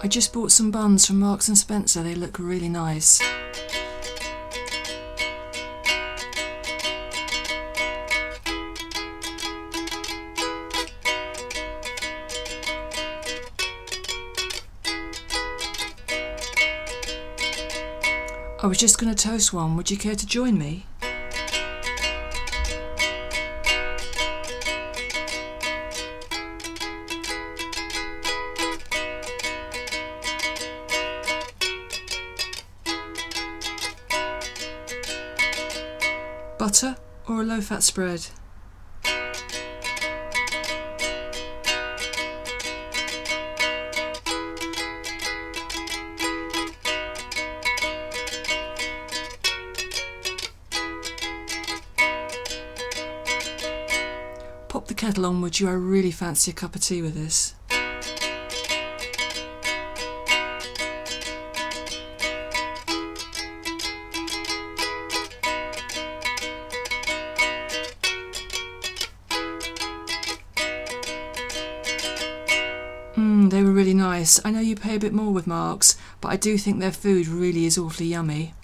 I just bought some buns from Marks and Spencer, they look really nice. I was just going to toast one, would you care to join me? Butter or a low-fat spread? Pop the kettle on, would you? I really fancy a cup of tea with this. They were really nice. I know you pay a bit more with Marks, but I do think their food really is awfully yummy.